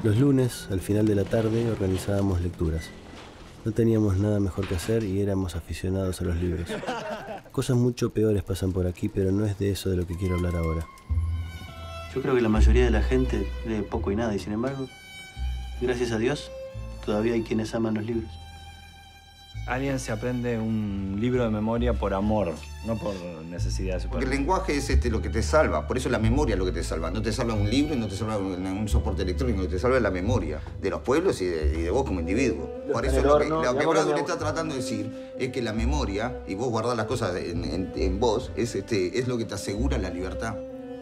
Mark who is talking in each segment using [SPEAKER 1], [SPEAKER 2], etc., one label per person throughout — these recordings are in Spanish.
[SPEAKER 1] Los lunes, al final de la tarde, organizábamos lecturas. No teníamos nada mejor que hacer y éramos aficionados a los libros. Cosas mucho peores pasan por aquí, pero no es de eso de lo que quiero hablar ahora. Yo creo que la mayoría de la gente lee poco y nada, y sin embargo, gracias a Dios, todavía hay quienes aman los libros.
[SPEAKER 2] Alguien se aprende un libro de memoria por amor, no por necesidad.
[SPEAKER 3] Porque el lenguaje es lo que te salva, por eso la memoria es lo que te salva. No te salva un libro y no te salva un soporte electrónico, lo que te salva es la memoria de los pueblos y de vos como individuo. Por eso lo que Bradbury está tratando de decir es que la memoria, y vos guardar las cosas en vos, es lo que te asegura la libertad.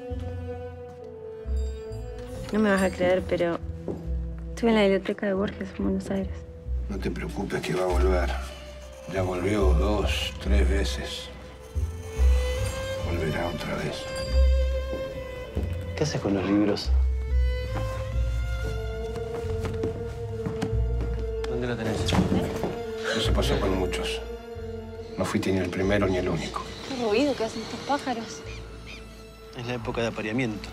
[SPEAKER 4] No me vas a creer, pero estuve en la biblioteca de Borges en Buenos Aires.
[SPEAKER 5] No te preocupes que va a volver. Ya volvió 2, 3 veces. Volverá otra vez.
[SPEAKER 1] ¿Qué haces con los libros? ¿Dónde lo tenés?
[SPEAKER 5] Eso pasó con muchos. No fuiste ni el primero ni el único.
[SPEAKER 4] ¿Qué ruido que hacen estos pájaros?
[SPEAKER 1] Es la época de apareamiento.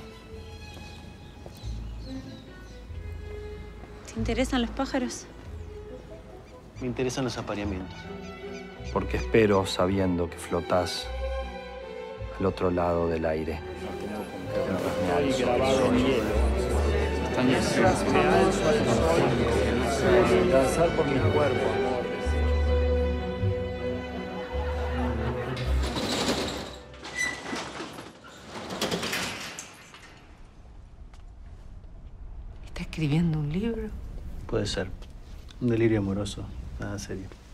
[SPEAKER 4] ¿Te interesan los pájaros?
[SPEAKER 1] Me interesan los apareamientos.
[SPEAKER 2] Porque espero sabiendo que flotás al otro lado del aire.
[SPEAKER 6] Danzar por mi cuerpo.
[SPEAKER 7] ¿Está escribiendo un libro?
[SPEAKER 1] Puede ser. Un delirio amoroso. Nada serio.